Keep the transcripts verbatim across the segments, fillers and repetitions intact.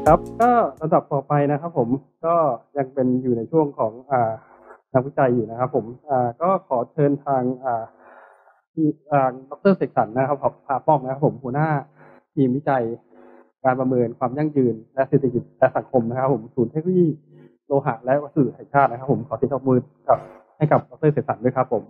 ครับก็ลำดับต่อไปนะครับผมก็ยังเป็นอยู่ในช่วงของอ่านักวิจัยอยู่นะครับผมอ่าก็ขอเชิญทางอ่าที่อ่าดรเสกสรรนะครับผมผาป้องนะครับผมหัวหน้าทีมวิจัยการประเมินความยั่งยืนและเศรษฐกิจและสังคมนะครับผมศูนย์เทคโนโลยีโลหะและวัสดุแห่งชาตินะครับผมขอเสียงปรบมือกับให้กับดรเสกสรรด้วยครับผม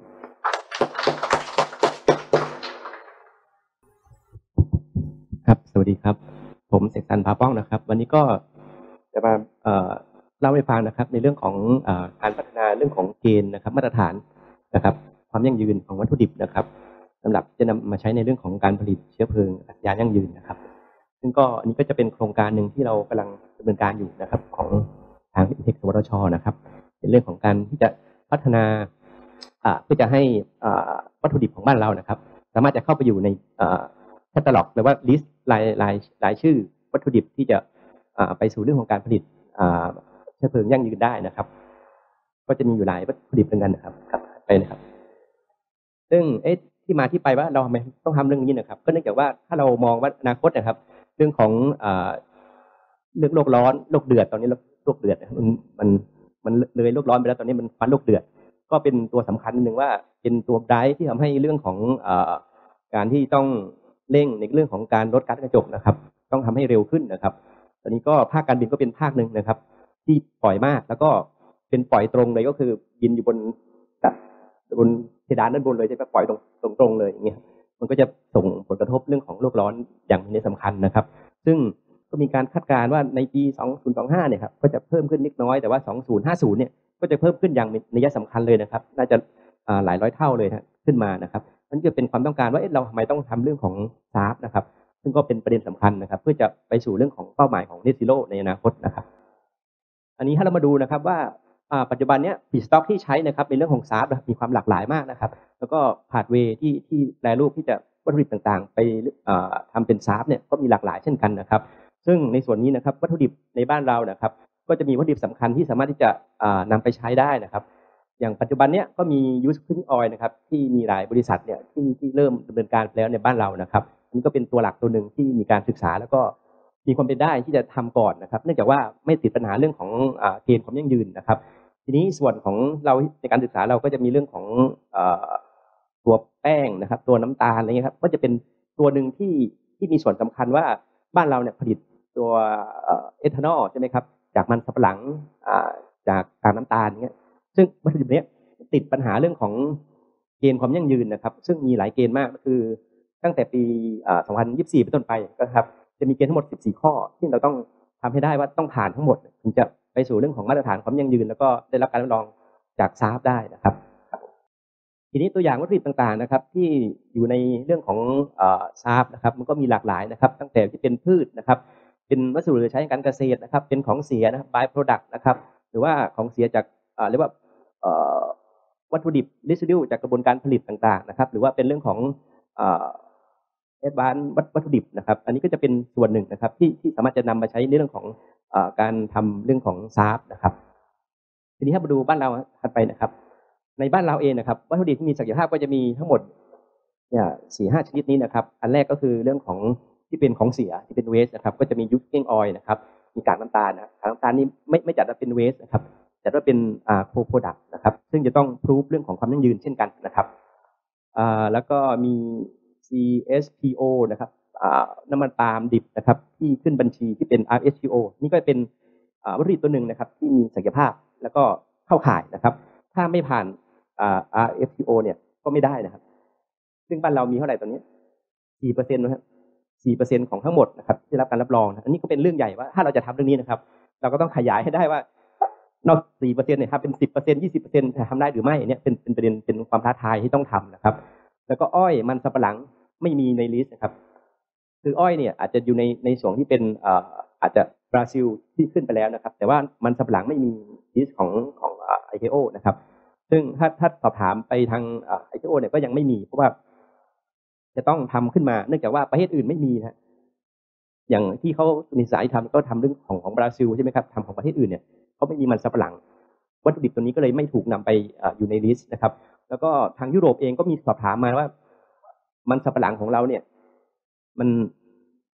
ครับสวัสดีครับผมเสกสรรพาป้องนะครับวันนี้ก็จะมาเอ่อเล่าให้ฟังนะครับในเรื่องของเอ่อการพัฒนาเรื่องของเกณฑ์นะครับมาตรฐานนะครับความยั่งยืนของวัตถุดิบนะครับสำหรับจะนำมาใช้ในเรื่องของการผลิตเชื้อเพลิงอัตยายั่งยืนนะครับซึ่งก็อันนี้ก็จะเป็นโครงการหนึ่งที่เรากำลังดำเนินการอยู่นะครับของทางเทคสวทชนะครับเป็นเรื่องของการที่จะพัฒนาเพื่อจะให้วัตถุดิบของบ้านเรานะครับสามารถจะเข้าไปอยู่ในแคตตาล็อกหรือว่าลิสต์รายรายรายชื่อวัตถุดิบที่จะไปสู่เรื่องของการผลิตเชื้อเพลิงยั่งยืนได้นะครับก็จะมีอยู่หลายวัตถุดิบเหมือนกันนะครับครับไปนะครับซึ่งเอ๊ะที่มาที่ไปว่าเราทำไมต้องทำเรื่องนี้นะครับก็เนื่องจากว่าถ้าเรามองว่าอนาคตนะครับเรื่องของเรื่องโลกร้อนโลกเดือดตอนนี้โลกเดือดมันมันมันเลยโลกร้อนไปแล้วตอนนี้มันฟันโลกเดือดก็เป็นตัวสำคัญหนึ่งว่าเป็นตัวไดรฟ์ที่ทำให้เรื่องของการที่ต้องเร่งในเรื่องของการลดก๊าซกระจกนะครับต้องทำให้เร็วขึ้นนะครับตอนนี้ก็ภาคการบินก็เป็นภาคหนึ่งนะครับที่ปล่อยมากแล้วก็เป็นปล่อยตรงเลยก็คือบินอยู่บนบนเพดานด้านบนเลยใช่ไหมปล่อยตรงตรงเลยอย่างเงี้ยมันก็จะส่งผลกระทบเรื่องของโลกร้อนอย่างมีนัยสำคัญนะครับซึ่งก็มีการคาดการณ์ว่าในปีสองพันยี่สิบห้าเนี่ยครับก็จะเพิ่มขึ้นนิดน้อยแต่ว่าสองพันห้าสิบเนี่ยก็จะเพิ่มขึ้นอย่างมีนัยสำคัญเลยนะครับน่าจะหลายร้อยเท่าเลยขึ้นมานะครับนั่นจะเป็นความต้องการว่าเราทำไมต้องทำเรื่องของซาฟนะครับซึ่งก็เป็นประเด็นสำคัญนะครับเพื่อจะไปสู่เรื่องของเป้าหมายของเนซิโร่ในอนาคตนะครับอันนี้ถ้าเรามาดูนะครับว่าปัจจุบันนี้ฟีดสต็อกที่ใช้นะครับในเรื่องของซาฟมีความหลากหลายมากนะครับแล้วก็พาธเวย์ที่ที่แปรรูปที่จะวัตถุดิบต่างๆไปทำเป็นซาฟเนี่ยก็มีหลากหลายเช่นกันนะครับซึ่งในส่วนนี้นะครับวัตถุดิบในบ้านเรานะครับก็จะมีวัตถุดิบสำคัญที่สามารถที่จะนำไปใช้ได้นะครับอย่างปัจจุบันเนี้ยก็มียูสฟิงออยล์นะครับที่มีหลายบริษัทเนี่ยที่ที่เริ่มดำเนินการแล้วในบ้านเรานะครับอันนี้ก็เป็นตัวหลักตัวหนึ่งที่มีการศึกษาแล้วก็มีความเป็นได้ที่จะทำก่อนนะครับเนื่องจากว่าไม่ติดปัญหาเรื่องของเกณฑ์ความยั่งยืนนะครับทีนี้ส่วนของเราในการศึกษาเราก็จะมีเรื่องของตัวแป้งนะครับตัวน้ำตาลอะไรเงี้ยครับก็จะเป็นตัวหนึ่งที่ที่มีส่วนสำคัญว่าบ้านเราเนี่ยผลิตตัวเอทานอลใช่ไหมครับจากมันสำปะหลังจากกากน้ำตาลเงี้ยซึ่งวัตถุดิบนี้ติดปัญหาเรื่องของเกณฑ์ความยั่งยืนนะครับซึ่งมีหลายเกณฑ์มากก็คือตั้งแต่ปีสองพันยี่สิบสี่เป็นต้นไปนะครับจะมีเกณฑ์ทั้งหมดสิบสี่ข้อที่เราต้องทำให้ได้ว่าต้องผ่านทั้งหมดถึงจะไปสู่เรื่องของมาตรฐานความยั่งยืนแล้วก็ได้รับการรับรองจากซาฟได้นะครับทีนี้ตัวอย่างวัตถุดิบต่างๆนะครับที่อยู่ในเรื่องของซาฟนะครับมันก็มีหลากหลายนะครับตั้งแต่ที่เป็นพืชนะครับเป็นวัสดุเหลือใช้ในการเกษตรนะครับเป็นของเสียนะครับ by product นะครับหรือว่าของเสียจากเรียกว่าวัตถุดิบ residue จากกระบวนการผลิตต่างๆนะครับหรือว่าเป็นเรื่องของแอดวานซ์วัตถุดิบนะครับอันนี้ก็จะเป็นส่วนหนึ่งนะครับที่ที่สามารถจะนำมาใช้ในเรื่องของการทำเรื่องของซาฟนะครับทีนี้ถ้ามาดูบ้านเราถัดไปนะครับในบ้านเราเองนะครับวัตถุดิบที่มีศักยภาพก็จะมีทั้งหมดเนี่ยสี่ห้าชนิดนี้นะครับอันแรกก็คือเรื่องของที่เป็นของเสียที่เป็นเวสนะครับก็จะมียูสเกิ้งออยล์นะครับมีกากน้ำตาลนะกากน้ำตาลนี่ไม่ไม่จัดว่าเป็นเวสนะครับจัดว่าเป็นโคโปรดักต์นะครับซึ่งจะต้องพรูฟเรื่องของความยั่งยืนเช่นกันนะครับแล้วก็มี ซี เอส พี โอ นะครับน้ำมันปาล์มดิบนะครับที่ขึ้นบัญชีที่เป็น อาร์ เอส พี โอ นี่ก็เป็นวัตถุดิบตัวหนึ่งนะครับที่มีศักยภาพแล้วก็เข้าข่ายนะครับถ้าไม่ผ่าน อาร์ เอส พี โอ เนี่ยก็ไม่ได้นะครับซึ่งบ้านเรามีเท่าไหร่ตอนนี้ สี่เปอร์เซ็นต์ นะครับ สี่เปอร์เซ็นต์ ของทั้งหมดนะครับที่รับการรับรองอันนี้ก็เป็นเรื่องใหญ่ว่าถ้าเราจะทำเรื่องนี้นะครับเราก็ต้องขยายให้ได้ว่านอก สี่เปอร์เซ็นต์ เนี่ยครับเป็น สิบเปอร์เซ็นต์ ยี่สิบเปอร์เซ็นต์ ทำได้หรือไม่เนี่ยเป็นเป็นประเด็นเป็นความท้าทายที่ต้องทำนะครับแล้วก็อ้อยมันสำปะหลังไม่มีในลิสต์นะครับคืออ้อยเนี่ยอาจจะอยู่ในในส่วนที่เป็นอาจจะบราซิลที่ขึ้นไปแล้วนะครับแต่ว่ามันสำปะหลังไม่มีลิสต์ของของ ไอ เค โอ นะครับซึ่งถ้าถ้าสอบถามไปทาง ไอ เค โอ เนี่ยก็ยังไม่มีเพราะว่าจะต้องทำขึ้นมาเนื่องจากว่าประเทศอื่นไม่มีนะอย่างที่เขานิสัยทำก็ทำเรื่องของของบราซิลใช่ไหมครับทำของประเทศอื่นเนี่ยเขาไม่มีมันสำปะหลังวัตถุดิบตัวนี้ก็เลยไม่ถูกนำไปอยู่ในลิสต์นะครับแล้วก็ทางยุโรปเองก็มีสอบถามมาว่ามันสำปะหลังของเราเนี่ยมัน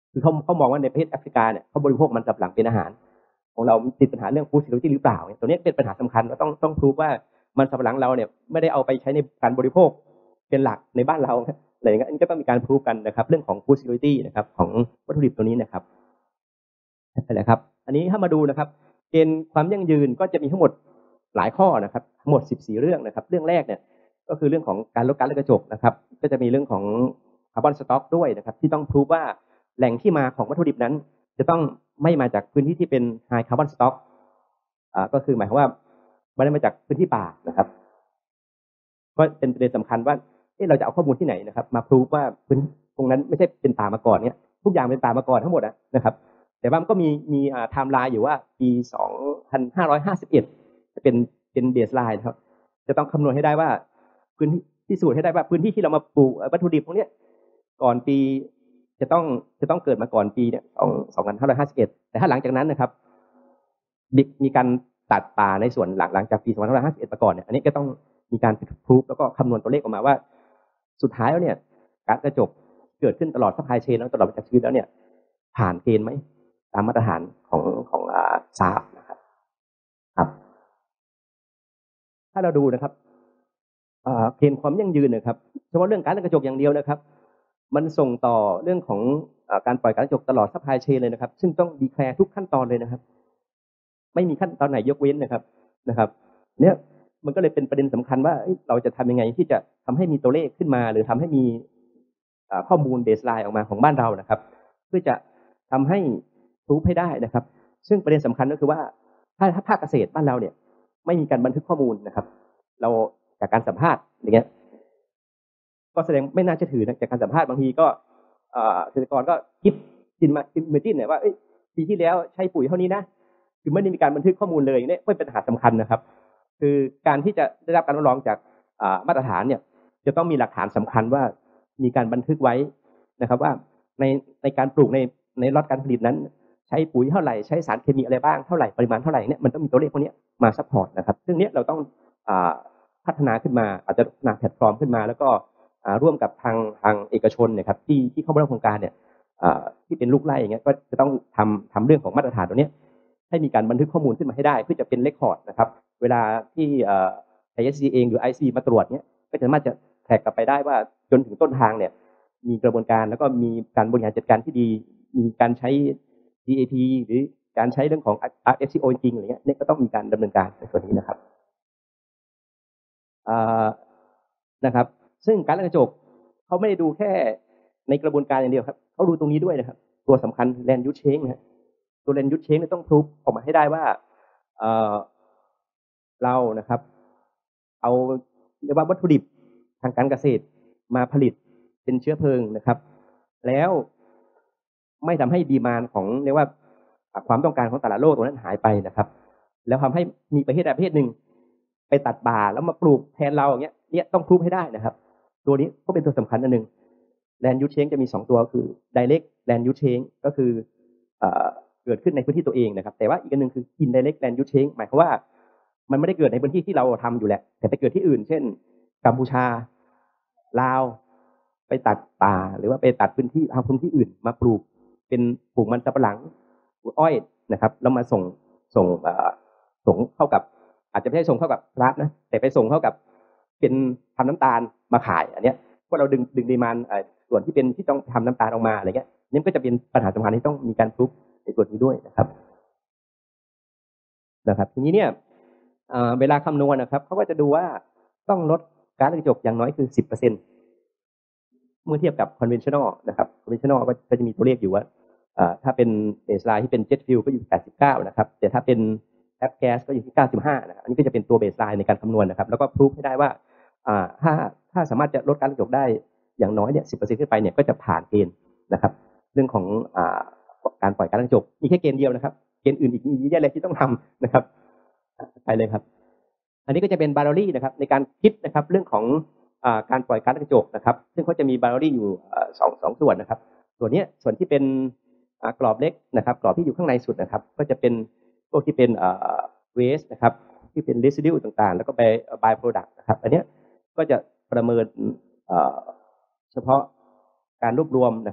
คือเขาเขามองว่าในประเทศแอฟริกาเนี่ยเขาบริโภคมันสำปะหลังเป็นอาหารของเราติดปัญหาเรื่อง food security หรือเปล่าตัวนี้เป็นปัญหาสำคัญเราต้องต้องพิสูจว่ามันสำปะหลังเราเนี่ยไม่ได้เอาไปใช้ในการบริโภคเป็นหลักในบ้านเราอะไรอย่างเงี้ยก็ต้องมีการพิสูจกันนะครับเรื่องของ food security นะครับของวัตถุดิบตัวนี้นะครับนั่นแหละครับอันนี้ถ้ามาดูนะครับเกณฑ์ความยั่งยืนก็จะมีทั้งหมดหลายข้อนะครับทั้งหมดสิบสี่เรื่องนะครับเรื่องแรกเนี่ยก็คือเรื่องของการลดก๊าซเรือนกระจกนะครับก็จะมีเรื่องของคาร์บอนสต็อกด้วยนะครับที่ต้องพิสูจว่าแหล่งที่มาของวัตถุดิบนั้นจะต้องไม่มาจากพื้นที่ที่เป็น high carbon stock อ่าก็คือหมายความว่าไม่ได้มาจากพื้นที่ป่านะครับก็เป็นประเด็นสำคัญว่าเอ๊ะเราจะเอาข้อมูลที่ไหนนะครับมาพิสูจว่าพื้นตรงนั้นไม่ใช่เป็นป่ามาก่อนเนี่ยทุกอย่างเป็นป่ามาก่อนทั้งหมดนะครับแต่ว่ามันก็มีมีอ่าไทม์ไลน์อยู่ว่าปีสองพันห้าร้อยห้าสิบเอ็ดจะเป็นเป็นเบสไลน์ครับจะต้องคำนวณให้ได้ว่าพื้นที่พิสูจน์ให้ได้ว่าพื้นที่ที่เรามาปลูกวัตถุดิบพวกนี้ก่อนปีจะต้องจะต้องเกิดมาก่อนปีเนี่ยสองพันห้าร้อยห้าสิบเอ็ดแต่ถ้าหลังจากนั้นนะครับมีการตัดป่าในส่วนหลังหลังจากปีสองพันห้าร้อยห้าสิบเอ็ดมาก่อนเนี่ยอันนี้ก็ต้องมีการพิสูจน์แล้วก็คำนวณตัวเลขออกมาว่าสุดท้ายแล้วเนี่ยก๊าซกระจกเกิดขึ้นตลอดซัพพลายเชนแล้วตลอดจากชีวิตแล้วเนี่ยผ่านเกณฑ์ไหมตามมาตรฐานของของอ่าซาบนะครับครับถ้าเราดูนะครับเกณฑ์ความยั่งยืนนะครับเฉพาะเรื่องก๊าซเรือนกระจกอย่างเดียวนะครับมันส่งต่อเรื่องของการปล่อยก๊าซเรือนกระจกตลอดซัพพลายเชนเลยนะครับซึ่งต้องดีแคลร์ทุกขั้นตอนเลยนะครับไม่มีขั้นตอนไหนยกเว้นนะครับนะครับเนี่ยมันก็เลยเป็นประเด็นสำคัญว่าเราจะทำยังไงที่จะทำให้มีตัวเลขขึ้นมาหรือทำให้มีข้อมูลเบสไลน์ออกมาของบ้านเรานะครับเพื่อจะทำให้รู้ให้ได้นะครับซึ่งประเด็นสำคัญก็คือว่าถ้าถ้าภาคเกษตรบ้านเราเนี่ยไม่มีการบันทึกข้อมูลนะครับเราจากการสัมภาษณ์อย่างเงี้ยก็แสดงไม่น่าเชื่อถือนะจากการสัมภาษณ์บางทีก็เกษตรกรก็คิดจินมาจินเมจินเนี่ยว่าปีที่แล้วใช้ปุ๋ยเท่านี้นะคือไม่ได้มีการบันทึกข้อมูลเลยเนี่ยเป็นปัญหาสำคัญนะครับคือการที่จะได้รับการรับรองจากมาตรฐานเนี่ยจะต้องมีหลักฐานสำคัญว่ามีการบันทึกไว้นะครับว่าในในการปลูกในในล็อตการผลิตนั้นใช้ปุ๋ยเท่าไหร่ใช้สารเคมีอะไรบ้างเท่าไหร่ปริมาณเท่าไหร่เนี่ยมันต้องมีตัวเลขพวกนี้มาซัพพอร์ตนะครับซึ่งเนี้ยเราต้องพัฒนาขึ้นมาอาจจะพัฒนาแพลตฟอร์มขึ้นมาแล้วก็ร่วมกับทางทางเอกชนเนี่ยครับที่ที่เข้ามาร่วมโครงการเนี่ยที่เป็นลูกไร่อย่างเงี้ยก็จะต้องทำทำเรื่องของมาตรฐานตัวนี้ให้มีการบันทึกข้อมูลขึ้นมาให้ได้เพื่อจะเป็นเรคคอร์ดนะครับเวลาที่ไอ เอส ซี เองหรือ ไอ ซี มาตรวจเนี่ยก็จะสามารถจะแท็กกลับไปได้ว่าจนถึงต้นทางเนี่ยมีกระบวนการแล้วก็มีการบริหารจัดการที่ดีมีการใช้ ดี เอ พี หรือการใช้เรื่องของ อาร์ เอฟ ซี โอ จริงอะไรเงี้ยนี่ก็ต้องมีการดำเนินการในส่วนนี้นะครับนะครับซึ่งการเรือนกระจกเขาไม่ได้ดูแค่ในกระบวนการอย่างเดียวครับเขาดูตรงนี้ด้วยนะครับตัวสำคัญแลนด์ยูสเชนจ์นะตัวแลนด์ยูสเชนจ์ต้องพรูฟออกมาให้ได้ว่าเรานะครับเอาเรียกว่าวัตถุดิบทางการเกษตรมาผลิตเป็นเชื้อเพลิงนะครับแล้วไม่ทำให้ดีมานด์ของเรียกว่าความต้องการของตลาดโลกตรงนั้นหายไปนะครับแล้วทำให้มีประเทศใดประเทศหนึ่งไปตัดป่าแล้วมาปลูกแทนเราอย่างเงี้ยเนี่ยต้องพรูฟให้ได้นะครับตัวนี้ก็เป็นตัวสำคัญอันหนึ่งแลนด์ยูสเชนจ์จะมีสองตัวคือ direct land use change ก็คือเกิดขึ้นในพื้นที่ตัวเองนะครับแต่ว่าอีกอันนึงคือ indirect land use change หมายความว่ามันไม่ได้เกิดในพื้นที่ที่เราทำอยู่แหละแต่ไปเกิดที่อื่นเช่นกัมพูชาลาวไปตัดป่าหรือว่าไปตัดพื้นที่ทำพื้นที่อื่นมาปลูกเป็นปลูกมันสำปะหลังปลูกอ้อยนะครับแล้วมาส่งส่งส่งเข้ากับอาจจะไม่ใช่ส่งเข้ากับรัฐนะแต่ไปส่งเข้ากับเป็นทำน้ำตาลมาขายอันเนี้ยพวกเราดึงดึงดีมานด์ส่วนที่เป็นที่ต้องทำน้ำตาลออกมาอะไรเงี้ยนี่ก็จะเป็นปัญหาสำคัญที่ต้องมีการพรูฟในส่วนนี้ด้วยนะครับนะครับทีนี้เนี่ยเวลาคำนวณนะครับเขาก็จะดูว่าต้องลดก๊าซเรือนกระจกอย่างน้อยคือ สิบเปอร์เซ็นต์ เมื่อเทียบกับ conventional นะครับ conventional ก็จะมีตัวเลขอยู่ว่าถ้าเป็นเบสไลน์ที่เป็น jet fuel ก็อยู่แปดสิบเก้านะครับแต่ถ้าเป็นแอปแก๊สก็อยู่ที่เก้าสิบห้านะครับอันนี้ก็จะเป็นตัวเบสไลน์ในการคำนวณนะครับแล้วก็พรูฟให้ได้ว่าถ้าถ้าสามารถจะลดก๊าซเรือนกระจกได้อย่างน้อยเนี่ย สิบเปอร์เซ็นต์ ขึ้นไปเนี่ยก็จะผ่านเกณฑ์นะครับเรื่องของการปล่อยก๊าซเรือนกระจกมีแค่เกณฑ์เดียวนะครับเกณฑ์อื่นอีกมีเยอะแยะเลยที่ต้องทำนะครับไปเลยครับอันนี้ก็จะเป็นบาร์รี่นะครับในการคิดนะครับเรื่องของการปล่อยก๊าซเรือนกระจกนะครับซึ่งเขาจะมีบาร์รี่อยู่สองสองส่วนนะครับส่วนนี้ส่วนที่เป็นกรอบเล็กนะครับกรอบที่อยู่ข้างในสุดนะครับก็จะเป็นพวกที่เป็นเวสต์นะครับที่เป็น residue ต่างๆแล้วก็ไป by product นะครับอันนี้ก็จะประเมินเฉพาะการรวบรวมนะครับ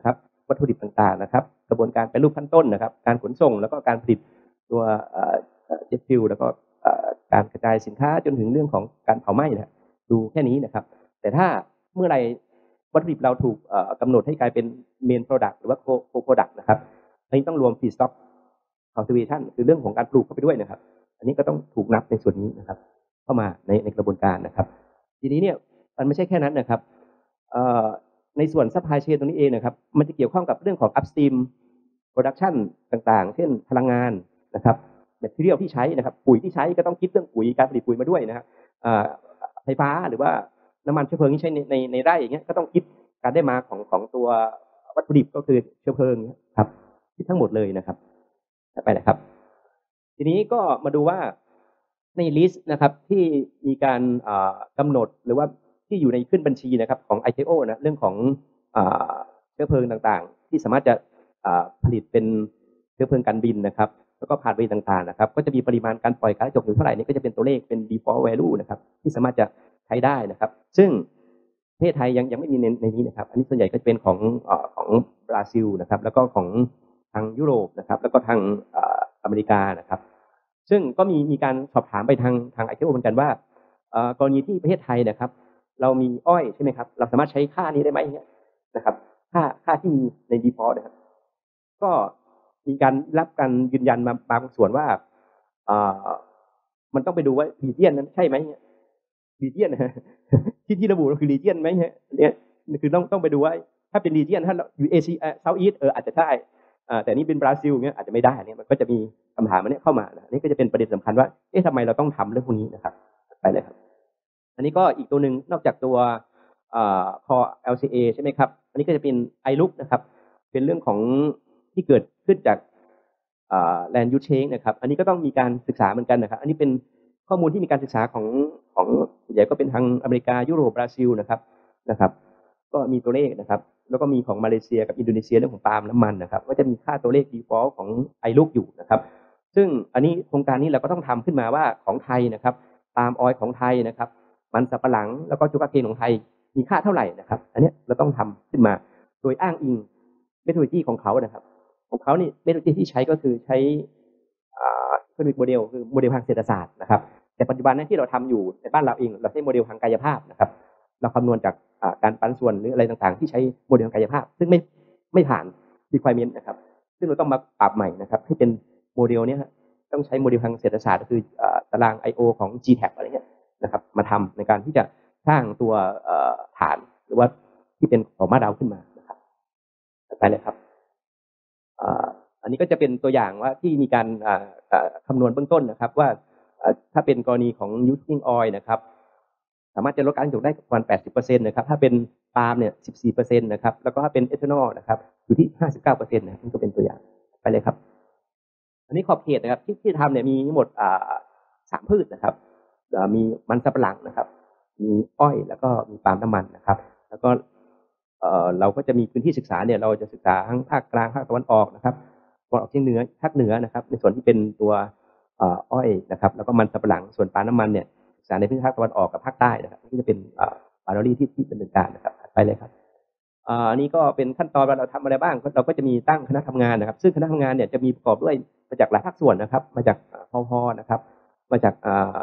วัตถุดิบต่างๆนะครับกระบวนการแปรรูปขั้นต้นนะครับการขนส่งแล้วก็การผลิตตัวเจ็ตฟิวแล้วก็การกระจายสินค้าจนถึงเรื่องของการเผาไหม้นะดูแค่นี้นะครับแต่ถ้าเมื่อไรวัตถุดิบเราถูกกำหนดให้กลายเป็นเมนโปรดักต์หรือว่าโคโปรดักต์นะครับอันนี้ต้องรวม feedstock cultivation คือเรื่องของการปลูกเข้าไปด้วยนะครับอันนี้ก็ต้องถูกนับในส่วนนี้นะครับเข้ามาในในกระบวนการนะครับทีนี้เนี่ยมันไม่ใช่แค่นั้นนะครับในส่วน supply chain ตรงนี้เองนะครับมันจะเกี่ยวข้องกับเรื่องของ upstream production ต่างๆเช่นพลังงานนะครับแมททีเรียลที่ใช้นะครับปุ๋ยที่ใช้ก็ต้องคิดเรื่องปุ๋ยการผลิตปุ๋ยมาด้วยนะครับไฟฟ้าหรือว่าน้ำมันเชื้อเพลิงที่ใช้ในในในไร่อย่างเงี้ยก็ต้องคิดการได้มาของของตัววัตถุดิบก็คือเชื้อเพลิงครับคิดทั้งหมดเลยนะครับไปนะครับทีนี้ก็มาดูว่าในลิสต์นะครับที่มีการกำหนดหรือว่าที่อยู่ในขึ้นบัญชีนะครับของ ไอ เค โอ นะเรื่องของเชื้อเพลิงต่างๆที่สามารถจะผลิตเป็นเชื้อเพลิงการบินนะครับแล้วก็ผ่านเวย์ต่างๆนะครับก็จะมีปริมาณการปล่อยก๊าซเรือนกระจกอยู่เท่าไหร่นี่ก็จะเป็นตัวเลขเป็น default value นะครับที่สามารถจะใช้ได้นะครับซึ่งประเทศไทยยังยังไม่มีในในนี้นะครับอันนี้ส่วนใหญ่ก็จะเป็นของของบราซิลนะครับแล้วก็ของทางยุโรปนะครับแล้วก็ทางอเมริกานะครับซึ่งก็มีมีการสอบถามไปทางทาง ไอ เค โอ เหมือนกันว่ากรณีที่ประเทศไทยนะครับเรามีอ้อยใช่ไหมครับเราสามารถใช้ค่านี้ได้ไหมเนี่ยนะครับค่าค่าที่มีใน default นะครับก็มีการรับการยืนยันมาบางส่วนว่ามันต้องไปดูว่ารีเจียนนั้นใช่ไหมเนี่ยรีเจียนที่ที่ระบุคือรีเจียนไหมเนี่ยคือต้องต้องไปดูว่าถ้าเป็นรีเจียนถ้าอยู่เอเชียเซาท์อีสต์เอออาจจะใช่แต่นี่เป็นบราซิลเงี้ยอาจจะไม่ได้เนี่ยมันก็จะมีคำถามอันนี้เข้ามานะนี่ก็จะเป็นประเด็นสำคัญว่าเอ๊ะทำไมเราต้องทำเรื่องพวกนี้นะครับไปเลยครับอันนี้ก็อีกตัวหนึ่งนอกจากตัวคอ แอล ซี เอ ใช่ไหมครับอันนี้ก็จะเป็น ไอ แอล ยู ซี นะครับเป็นเรื่องของที่เกิดขึ้นจากแลนด์ยูสเชนจ์นะครับอันนี้ก็ต้องมีการศึกษาเหมือนกันนะครับอันนี้เป็นข้อมูลที่มีการศึกษาของของใหญ่ก็เป็นทางอเมริกายุโรปบราซิลนะครับนะครับก็มีตัวเลขนะครับแล้วก็มีของมาเลเซียกับอินโดนีเซียเรื่องของปาล์มน้ำมันนะครับก็จะมีค่าตัวเลข default ของ ไอ แอล ยู ซี อยู่นะครับซึ่งอันนี้โครงการนี้เราก็ต้องทำขึ้นมาว่าของไทยนะครับปาล์มออยล์ของไทยนะครับมันสำปะหลังแล้วก็ชูการ์เกนของไทยมีค่าเท่าไหร่นะครับอันนี้เราต้องทำขึ้นมาโดยอ้างอิงเมทริกของเขานะครับของเขานี่เมทริกที่ใช้ก็คือใช้เทคนิคโมเดลคือโมเดลทางเศรษฐศาสตร์นะครับแต่ปัจจุบันนี้ที่เราทำอยู่ในบ้านเราเองเราใช้โมเดลทางกายภาพนะครับเราคำนวณจากการปันส่วนหรืออะไรต่างๆที่ใช้โมเดลทางกายภาพซึ่งไม่ไม่ผ่าน requirement นะครับซึ่งเราต้องมาปรับใหม่นะครับให้เป็นโมเดลนี้ต้องใช้โมเดลทางเศรษฐศาสตร์ก็คือตาราง ไอ โอ ของ จี แท็บ อะไรเงี้ยนะครับมาทำในการที่จะสร้างตัวฐานหรือว่าที่เป็นของมาดาวขึ้นมานะครับไปเลยครับอันนี้ก็จะเป็นตัวอย่างว่าที่มีการคำนวณเบื้องต้นนะครับว่าถ้าเป็นกรณีของ using oil นะครับสามารถจะลดการจุได้ประมาณ แปดสิบเปอร์เซ็นต์ นะครับถ้าเป็นปาล์มเนี่ย สิบสี่เปอร์เซ็นต์ นะครับแล้วก็ถ้าเป็นเอทานอลนะครับอยู่ที่ ห้าสิบเก้าเปอร์เซ็นต์ นะครับนี่ก็เป็นตัวอย่างไปเลยครับอันนี้ขอบเขตนะครับที่ที่ทำเนี่ยมีทั้งหมดสามพืชนะครับมีมันสำปะหลังนะครับมีอ้อยแล้วก็มีปาล์มน้ำมันนะครับแล้วก็เราก็จะมีพื้นที่ศึกษาเนี่ยเราจะศึกษาทั้งภาคกลางภาคตะวันออกนะครับตะวันออกเฉียงเหนือภาคเหนือนะครับในส่วนที่เป็นตัวอ้อยนะครับแล้วก็มันสำปะหลังส่วนปาล์มน้ำมันเนี่ยศึกษาในพื้นที่ภาคตะวันออกกับภาคใต้นะครับที่จะเป็นบาร์รี่ที่ที่ดำเนินการนะครับไปเลยครับอันนี้ก็เป็นขั้นตอนว่าเราทำอะไรบ้างเราก็จะมีตั้งคณะทำงานนะครับซึ่งคณะทำงานเนี่ยจะมีประกอบด้วยมาจากหลายภาคส่วนนะครับมาจากพพนะครับมาจาก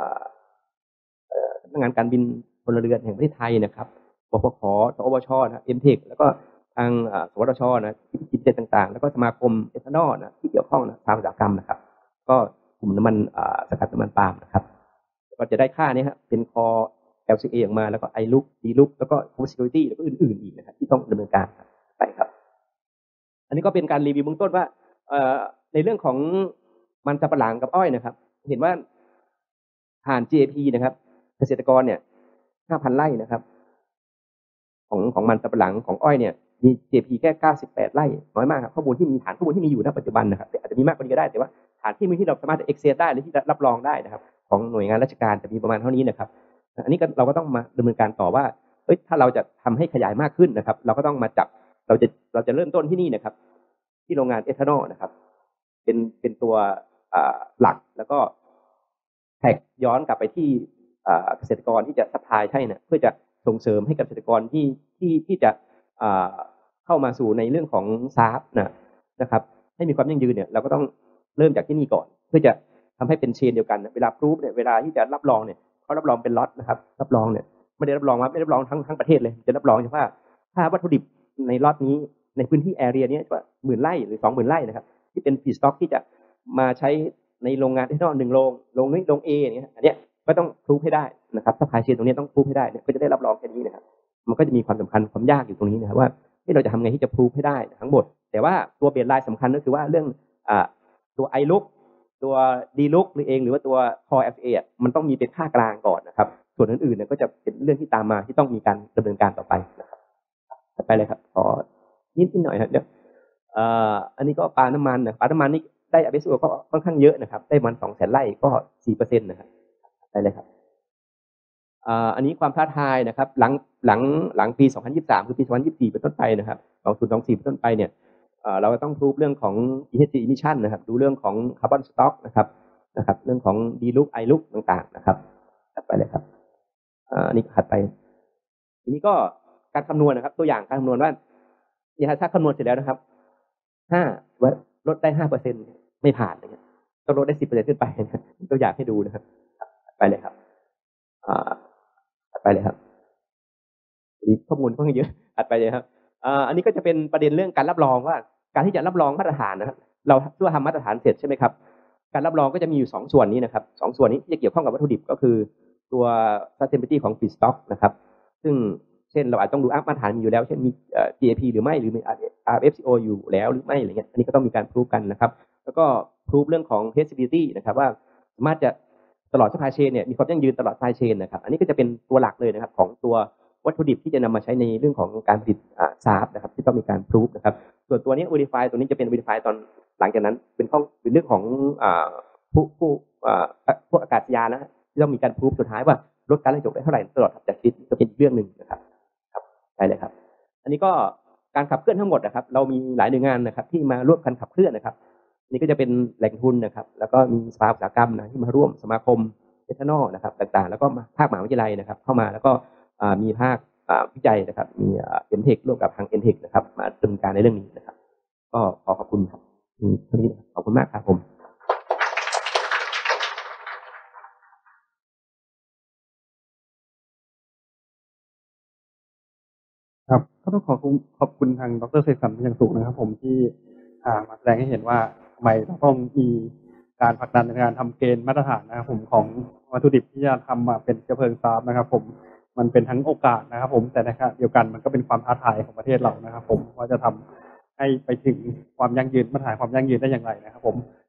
สำนักงานการบินพลเรือนแห่งประเทศไทยนะครับบพขสอบชนะเอ็มเทคแล้วก็ทางสวทชนะที่กิจเจตต่างๆแล้วก็สมาคมเอทานอลนะที่เกี่ยวข้องนะทางอุตสาหกรรมนะครับก็กลุ่มน้ำมันสกัดน้ำมันปาล์มนะครับก็จะได้ค่านี้ครับเป็นคอ แอล ซี เอ ออกมาแล้วก็ ไอ แอล ยู ซี ดี แอล ยู ซี แล้วก็ Food Security แล้วก็อื่นๆอีกนะครับที่ต้องดำเนินการไปครับอันนี้ก็เป็นการรีวิวเบื้องต้นว่าในเรื่องของมันสำปะหลังกับอ้อยนะครับเห็นว่าผ่าน จี เอ พี นะครับเกษตรกรเนี่ย ห้าพัน ไร่นะครับของของมันสำปะหลังของอ้อยเนี่ยมี จี เอ พี แค่เก้าสิบแปดไร่น้อยมากครับข้อมูลที่มีฐานข้อมูลที่มีอยู่ณปัจจุบันนะครับอาจจะมีมากกว่านี้ก็ได้แต่ว่าฐานที่มีที่เราสามารถจะ access ได้หรือที่จะรับรองได้นะครับของหน่วยงานราชการจะมีประมาณเท่านี้นะครับอันนี้เราก็ต้องมาดำเนินการต่อว่าเอ้ยถ้าเราจะทำให้ขยายมากขึ้นนะครับเราก็ต้องมาจับเราจะเราจะเริ่มต้นที่นี่นะครับที่โรงงานเอทานอลนะครับเป็นเป็นตัวหลักแล้วก็แท็กย้อนกลับไปที่เกษตรกรที่จะซัพพลายให้เนี่ยเพื่อจะส่งเสริมให้กับเกษตรกรที่ที่ที่จะเข้าเข้ามาสู่ในเรื่องของ ซา เอ พี นะนะครับให้มีความยั่งยืนเนี่ยเราก็ต้องเริ่มจากที่นี่ก่อนเพื่อจะทำให้เป็นเชนเดียวกันเวลาพรูฟเนี่ยเวลาที่จะรับรองเนี่ยเขารับรองเป็นล็อตนะครับรับรองเนี่ยไม่ได้รับรองว่าไม่ได้รับรองทั้งทั้งประเทศเลยจะรับรองเฉพาะถ้าวัตถุดิบในล็อตนี้ในพื้นที่แอเรียนี้ว่าหมื่นไร่หรือสองหมื่นไร่นะครับที่เป็นฟีดสต็อกที่จะมาใช้ในโรงงานที่นอกหนึ่งโรงโรงนี้โรง A อย่างเงี้ยอันเนี้ยก็ต้องพรูฟให้ได้นะครับถ้าพายเชนตรงนี้ต้องพรูฟให้ได้เนี่ยก็จะได้รับรองแค่นี้นะครับมันก็จะมีความสำคัญความยากอยู่ตรงนี้นะครับว่าที่เราจะทำไงที่จะพรูฟให้ได้ทั้งหมดแต่ว่าตัวเบสไลน์สำคัญก็คือว่าเรื่องอ่าตัว ไอ ลุค ตัว ดี ลุค หรือเองหรือว่าตัว Core เอฟ เอ อ่ะมันต้องมีเป็นค่ากลางก่อนนะครับส่วนอื่นๆเนี่ยก็จะเป็นเรื่องที่ตามมาที่ต้องมีการดำเนินการต่อไปนะครับไปเลยครับขอนิดนิดหน่อยครับเดี๋ยวเอ่ออันนี้ก็ปาล์มน้ำมันนะปาล์มน้ำมันนี่ได้ อาร์ บี เอส โอ ก็ค่อนข้างเยอะนะครับได้มัน สองแสน ไร่ก็ สี่เปอร์เซ็นต์ นะครับไปเลยครับอ่าอันนี้ความท้าทายนะครับหลังหลังหลังปีสองพันยี่สิบสามคือปีสองพันยี่สิบสี่เป็นต้นไปนะครับสองพันยี่สิบสี่เป็นต้นไปเนี่ยเราก็ต้องพรูฟเรื่องของ อี เอช จี emission นะครับดูเรื่องของ carbon stock นะครับนะครับเรื่องของ ดี ลุค ไอ ลุค ต่างๆนะครับถัดไปเลยครับอันนี้ถัดไปทีนี้ก็การคำนวณนะครับตัวอย่างการคำนวณว่าถ้าคำนวณเสร็จแล้วนะครับห้าลดได้ ห้าเปอร์เซ็นต์ ไม่ผ่านเลยต้องลดได้ สิบเปอร์เซ็นต์ ขึ้นไปนะตัวอย่างให้ดูนะครับไปเลยครับถัดไปเลยครับมีข้อมูลค่อนข้างเยอะถัดไปเลยครับอันนี้ก็จะเป็นประเด็นเรื่องการรับรองว่าการที่จะรับรองมาตรฐานนะครับเราเพื่อทำมาตรฐานเสร็จใช่ไหมครับการรับรองก็จะมีอยู่สองส่วนนี้นะครับสองส่วนนี้ที่จะเกี่ยวข้องกับวัตถุดิบก็คือตัว sustainability ของ feedstock นะครับซึ่งเช่นเราอาจต้องดูมาตรฐานมีอยู่แล้วเช่นมี จี เอ พี หรือไม่หรือมี อาร์ เอฟ ซี โอ อยู่แล้วหรือไม่อะไรเงี้ยอันนี้ก็ต้องมีการพรูฟกันนะครับแล้วก็พรูฟเรื่องของ traceability นะครับว่าสามารถจะตลอด supply chain เนี่ยมีความยั่งยืนตลอด supply chain นะครับอันนี้ก็จะเป็นตัวหลักเลยนะครับของตัววัตถุดิบที่จะนำมาใช้ในเรื่องของการผลิต ซา เอ พี นะครับที่ต้องมีการพรูฟนะครับส่วนตัวนี้ verify ตัวนี้จะเป็น verify ตอนหลังจากนั้นเป็นข้อเป็นเรื่องของผู้ผู้ผู้อากาศยานนะที่ต้องมีการพรูฟสุดท้ายว่าลดการระจกได้เท่าไหร่ตลอดจากชีวิตก็เป็นอีกเรื่องหนึ่งนะครับครับได้เลยครับอันนี้ก็การขับเคลื่อนทั้งหมดนะครับเรามีหลายหน่วยงานนะครับที่มาร่วมกันขับเคลื่อนนะครับนี่ก็จะเป็นแหล่งทุนนะครับแล้วก็มีสภาอุตสาหกรรมนะที่มาร่วมสมาคมเอทานอลนะครับต่างๆแล้วก็ภาคมหาวิทยาลัยนะครับเข้ามาแล้วก็มีภาควิจัยนะครับมีเอ็นเทคร่วมกับทางเอ็นเทคนะครับมาดำเนินการในเรื่องนี้นะครับก็ขอขอบคุณครับเท่านี้ขอบคุณมากครับผมครับก็ต้องขอขอบคุณทางดร.เสกสรรเป็นอย่างสูงนะครับผมที่มาแสดงให้เห็นว่าทำไมเราต้องมีการผลักดันในการทำเกณฑ์มาตรฐานนะครับผมของวัตถุดิบที่จะทำมาเป็นเชื้อเพลิงซา เอ พี นะครับผมมันเป็นทั้งโอกาสนะครับผมแต่ในขณะเดียวกันมันก็เป็นความท้าทายของประเทศเรานะครับผมว่าจะทำให้ไปถึงความยั่งยืนมาตรฐานความยั่งยืนได้อย่างไรนะครับผม